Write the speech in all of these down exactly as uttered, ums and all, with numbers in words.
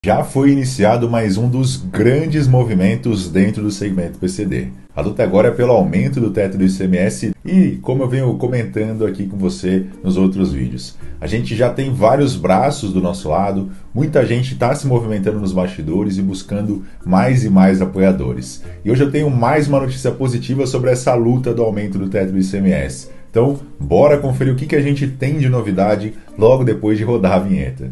Já foi iniciado mais um dos grandes movimentos dentro do segmento P C D. A luta agora é pelo aumento do teto do I C M S e, como eu venho comentando aqui com você nos outros vídeos, a gente já tem vários braços do nosso lado, muita gente está se movimentando nos bastidores e buscando mais e mais apoiadores. E hoje eu tenho mais uma notícia positiva sobre essa luta do aumento do teto do I C M S. Então, bora conferir o que, que a gente tem de novidade logo depois de rodar a vinheta.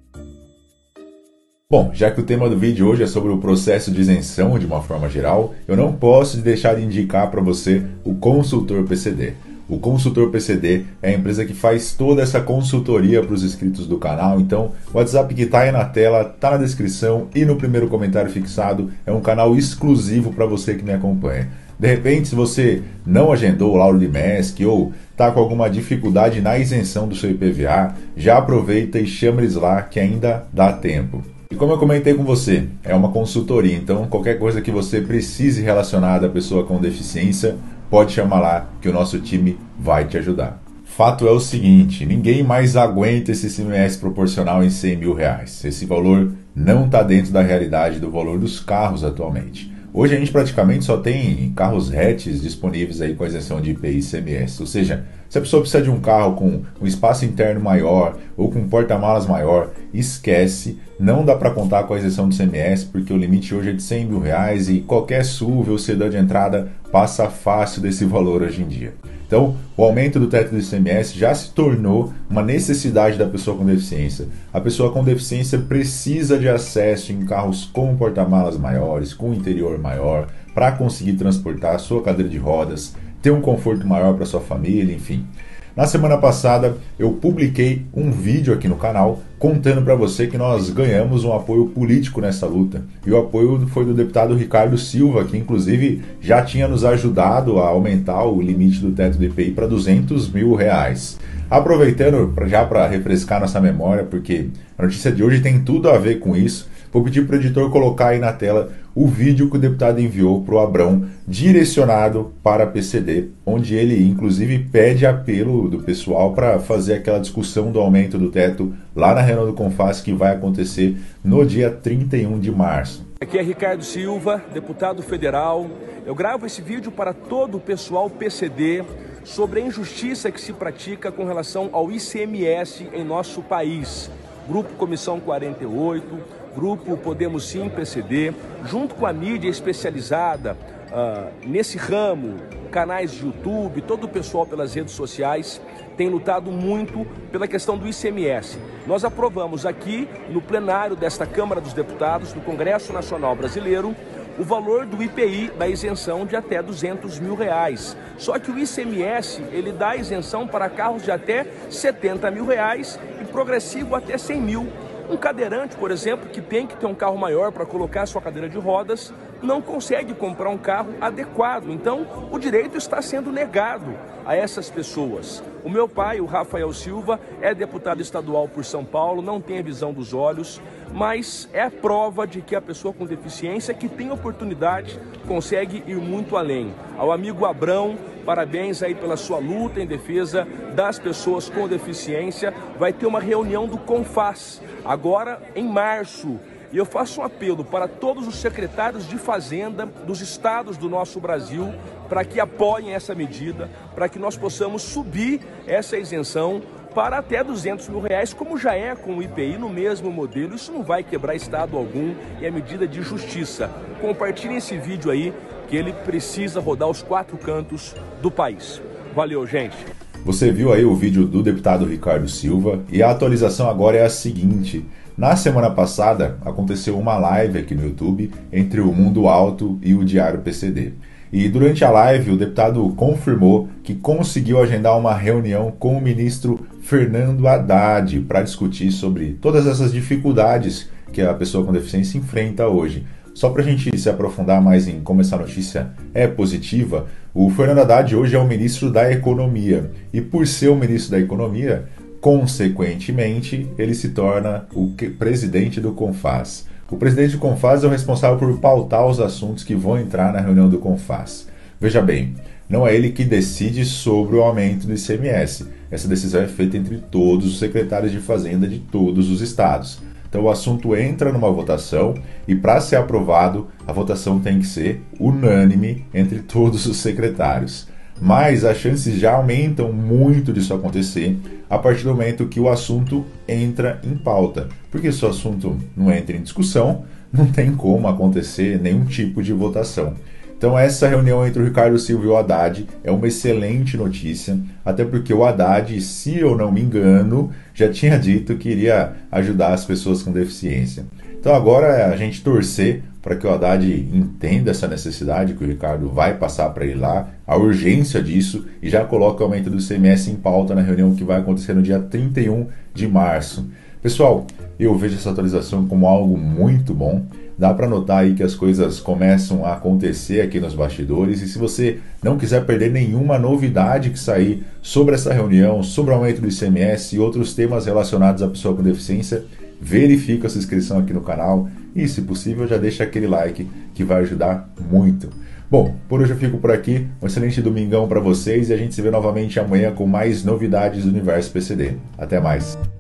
Bom, já que o tema do vídeo hoje é sobre o processo de isenção de uma forma geral, eu não posso deixar de indicar para você o Consultor P C D. O Consultor P C D é a empresa que faz toda essa consultoria para os inscritos do canal, então o WhatsApp que está aí na tela, está na descrição e no primeiro comentário fixado, é um canal exclusivo para você que me acompanha. De repente, se você não agendou o laudo de M E S C ou está com alguma dificuldade na isenção do seu I P V A, já aproveita e chama eles lá que ainda dá tempo. E como eu comentei com você, é uma consultoria, então qualquer coisa que você precise relacionada à pessoa com deficiência, pode chamar lá que o nosso time vai te ajudar. Fato é o seguinte, ninguém mais aguenta esse I C M S proporcional em cem mil reais. Esse valor não está dentro da realidade do valor dos carros atualmente. Hoje a gente praticamente só tem carros hatches disponíveis aí com isenção de I P I e I C M S, ou seja, se a pessoa precisa de um carro com um espaço interno maior ou com um porta-malas maior, esquece, não dá para contar com a isenção do I C M S porque o limite hoje é de cem mil reais e qualquer S U V ou sedã de entrada passa fácil desse valor hoje em dia. Então, o aumento do teto do I C M S já se tornou uma necessidade da pessoa com deficiência. A pessoa com deficiência precisa de acesso em carros com porta-malas maiores, com interior maior, para conseguir transportar a sua cadeira de rodas, ter um conforto maior para sua família, enfim. Na semana passada, eu publiquei um vídeo aqui no canal contando para você que nós ganhamos um apoio político nessa luta. E o apoio foi do deputado Ricardo Silva, que inclusive já tinha nos ajudado a aumentar o limite do teto do I P I para duzentos mil reais. Aproveitando já para refrescar nossa memória, porque a notícia de hoje tem tudo a ver com isso, vou pedir para o editor colocar aí na tela o vídeo que o deputado enviou para o Abrão, direcionado para a P C D, onde ele inclusive pede apelo do pessoal para fazer aquela discussão do aumento do teto lá na reunião do CONFAS que vai acontecer no dia trinta e um de março. Aqui é Ricardo Silva, deputado federal. Eu gravo esse vídeo para todo o pessoal P C D sobre a injustiça que se pratica com relação ao I C M S em nosso país. Grupo Comissão quarenta e oito, Grupo Podemos Sim P C D, junto com a mídia especializada uh, nesse ramo, canais de YouTube, todo o pessoal pelas redes sociais, tem lutado muito pela questão do I C M S. Nós aprovamos aqui no plenário desta Câmara dos Deputados, do Congresso Nacional Brasileiro, o valor do I P I da isenção de até duzentos mil reais. Só que o I C M S, ele dá isenção para carros de até setenta mil reais e progressivo até cem mil. Um cadeirante, por exemplo, que tem que ter um carro maior para colocar sua cadeira de rodas, não consegue comprar um carro adequado. Então, o direito está sendo negado a essas pessoas. O meu pai, o Rafael Silva, é deputado estadual por São Paulo, não tem a visão dos olhos, mas é a prova de que a pessoa com deficiência que tem oportunidade consegue ir muito além. Ao amigo Abrão, parabéns aí pela sua luta em defesa das pessoas com deficiência. Vai ter uma reunião do CONFAS agora em março. E eu faço um apelo para todos os secretários de Fazenda dos estados do nosso Brasil para que apoiem essa medida, para que nós possamos subir essa isenção para até duzentos mil reais, como já é com o I P I no mesmo modelo. Isso não vai quebrar estado algum e é medida de justiça. Compartilhem esse vídeo aí, que ele precisa rodar os quatro cantos do país. Valeu, gente! Você viu aí o vídeo do deputado Ricardo Silva e a atualização agora é a seguinte. Na semana passada aconteceu uma live aqui no YouTube entre o Mundo Alto e o Diário P C D. E durante a live o deputado confirmou que conseguiu agendar uma reunião com o ministro Fernando Haddad para discutir sobre todas essas dificuldades que a pessoa com deficiência enfrenta hoje. Só para a gente se aprofundar mais em como essa notícia é positiva, o Fernando Haddad hoje é o ministro da Economia. E por ser o ministro da Economia, consequentemente, ele se torna o presidente do CONFAS. O presidente do CONFAS é o responsável por pautar os assuntos que vão entrar na reunião do CONFAS. Veja bem, não é ele que decide sobre o aumento do I C M S. Essa decisão é feita entre todos os secretários de Fazenda de todos os estados. Então o assunto entra numa votação e para ser aprovado, a votação tem que ser unânime entre todos os secretários. Mas as chances já aumentam muito disso acontecer a partir do momento que o assunto entra em pauta. Porque se o assunto não entra em discussão, não tem como acontecer nenhum tipo de votação. Então essa reunião entre o Ricardo Silva e o Haddad é uma excelente notícia, até porque o Haddad, se eu não me engano, já tinha dito que iria ajudar as pessoas com deficiência. Então agora é a gente torcer para que o Haddad entenda essa necessidade que o Ricardo vai passar para ele lá, a urgência disso, e já coloque o aumento do I C M S em pauta na reunião que vai acontecer no dia trinta e um de março. Pessoal, eu vejo essa atualização como algo muito bom. Dá para notar aí que as coisas começam a acontecer aqui nos bastidores, e se você não quiser perder nenhuma novidade que sair sobre essa reunião, sobre o aumento do I C M S e outros temas relacionados à pessoa com deficiência, verifica a sua inscrição aqui no canal e, se possível, já deixa aquele like que vai ajudar muito. Bom, por hoje eu fico por aqui, um excelente domingão para vocês e a gente se vê novamente amanhã com mais novidades do Universo P C D. Até mais!